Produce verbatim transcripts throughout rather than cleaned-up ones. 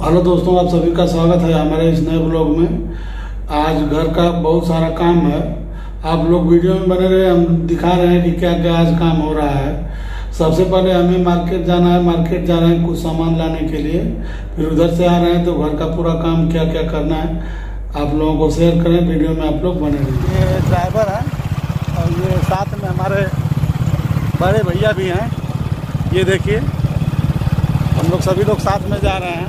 Hello दोस्तों, आप सभी का स्वागत है हमारे इस नए ब्लॉग में। आज घर का बहुत सारा काम है, आप लोग वीडियो में बने रहे। हम दिखा रहे हैं कि क्या क्या आज काम हो रहा है। सबसे पहले हमें मार्केट जाना है, मार्केट जा रहे हैं कुछ सामान लाने के लिए। फिर उधर से आ रहे हैं तो घर का पूरा काम क्या क्या करना है आप लोगों को शेयर करें। वीडियो में आप लोग बने रहिए। ये ड्राइवर है और ये साथ में हमारे बड़े भैया भी हैं। ये देखिए, हम लोग सभी लोग साथ में जा रहे हैं।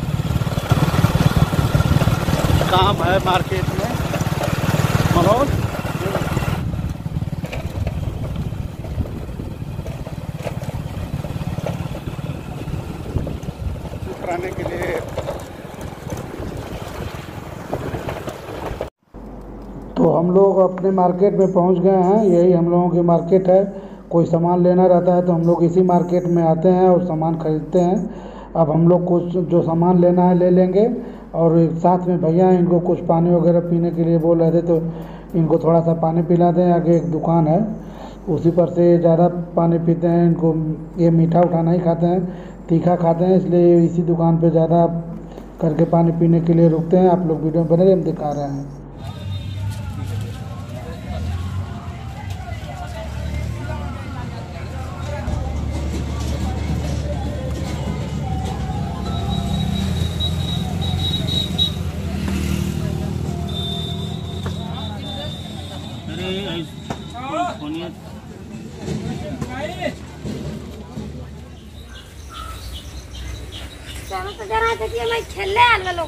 काम है मार्केट में। मनोज कराने के लिए। तो हम लोग अपने मार्केट में पहुंच गए हैं। यही हम लोगों की मार्केट है। कोई सामान लेना रहता है तो हम लोग इसी मार्केट में आते हैं और सामान खरीदते हैं। अब हम लोग कुछ जो सामान लेना है ले लेंगे और साथ में भैया इनको कुछ पानी वगैरह पीने के लिए बोल रहे थे तो इनको थोड़ा सा पानी पिला दें। आगे एक दुकान है, उसी पर से ज़्यादा पानी पीते हैं। इनको ये मीठा उठा नहीं खाते हैं, तीखा खाते हैं, इसलिए इसी दुकान पे ज़्यादा करके पानी पीने के लिए रुकते हैं। आप लोग वीडियो में बने रहिए, हम दिखा रहे हैं। चलो तो जरा देखिए मैं खेलने आने लोग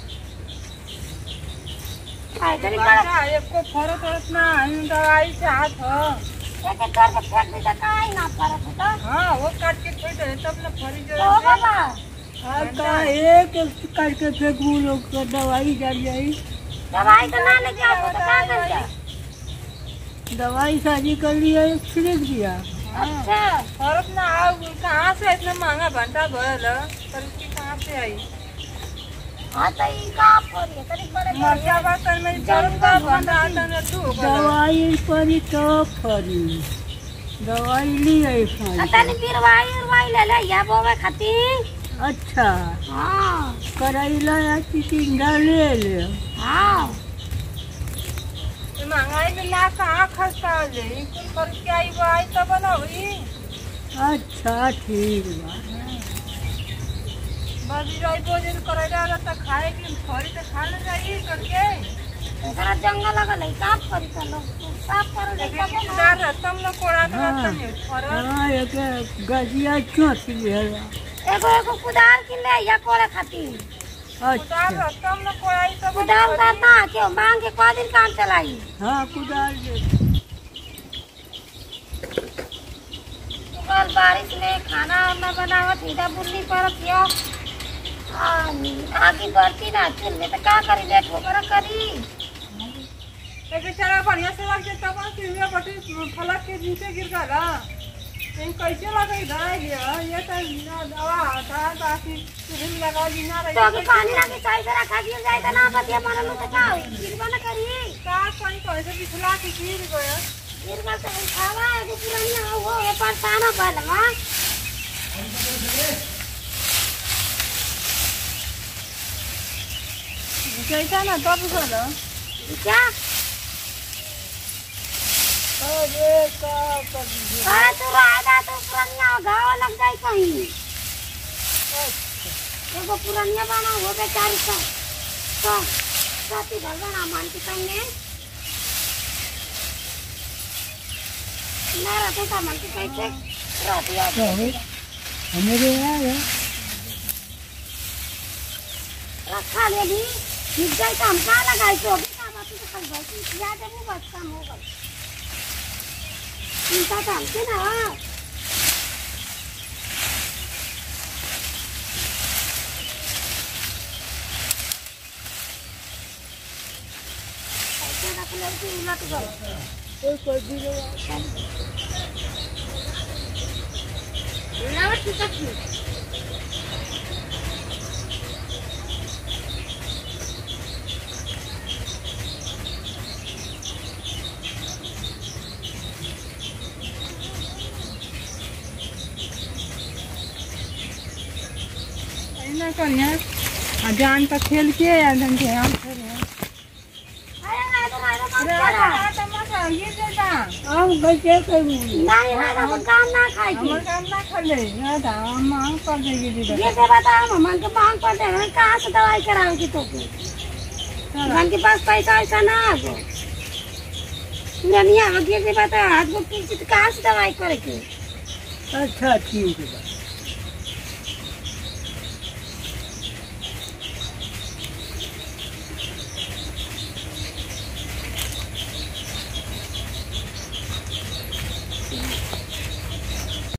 आए तरी बड़ा एको फरक फरक ना हम दवाई से हाथ हो एक एक कर के फेंक दे का ही ना फरक होता। हां वो काट के फेंक दे तब ना फरी जो ओ बाबा हां का एक काट के फेंकू लोग को दवाई जल जाई। दवाई तो ना लेके आओ तो क्या करेंगे? दवाई साजी कर लिया, छिड़क दिया। अच्छा फरक ना आओ कहां से इतना महंगा भंटा भरल पर उसकी कहां से आई? हां तो ई का करिए तरी बड़े मरचा बा कर में फरक का भंटा आता न तू दवाई परी तो फरी दवाई ली आई फाई तनी बिरवाई उरवाई ले ले या बोवे खाती। अच्छा हां करैला या चिचिंगा ले ले। हां महंगाई में ना कहाँ खर्चा ले कुल कर के आई वो आई तब ना हुई। अच्छा ठीक बा बाजी राई भोजन करे रहा तो खाए की थोड़ी तो खा ले जाई करके। सारा जंगल लगल है, साफ करी चलो साफ करो लेकिन किधर तुम लोग कोड़ा तो रहता है फरक। हां एक गजिया चोट ले एगो एगो कुदार के ले या कोड़े खाती। अच्छा तुम लोग कोड़ाई तो कुदार करना क्यों मांग के कौ दिन काम चलाई। हां कुदार दे कल बारिश में खाना वाना बनावत इधर बुल्ली पर क्यों आगे बढ़ती ना चुन तो क्या करी देख वगैरह करी। एक बेचारा बढ़िया से लग जाता बा कि हुआ बटी फलक के नीचे गिर गया। ये कैसे लगे धाय गया ये तो ना दवा था ताकि तुम लगा दी ना रही तो कि पानी लगे चाय से रखा दिया जाए तो ना बतिया मारलो तो क्या होई गिरवा ना करी का पानी कैसे बिछला के गिर गया गिरवा से खावा है कि पुरानी हो ये परेशान हो बलवा। कैसा ना तब करो क्या अरे का कर अरे तू राजा तो पुरानिया गाँव लग जाए कहीं। एगो पुरानिया बना हो बेचारी का तो साथी भगवान मान के कहीं ना रहते का मन के कैसे रहती है हमारे यार रखा ले भी ठीक जाए तो हम कहाँ लगाए तो अभी काम आती तो कल भाई याद है वो बस काम होगा चिंता तो हमसे ना ऐसे रख ले कि उलट गए कोई कोई भी ना ठीक है। ना करिए आ जान पर खेल के एकदम के हम खेल हैं अरे ना तो ना तो अरे करा आ टमाटर गिर जाता हम कैसे करूँ नहीं ना तो काम ना खाई थी हमर काम ना खले ना था हम मांग कर देगी दीदी ये से बता हम मन के मांग पड़ते हैं कहाँ से दवाई कराओगी तो मन के पास पैसा ऐसा ना आगो नहीं आगे से बता हाथ को किसी कहाँ से दवाई करेगी अच्छा ठीक है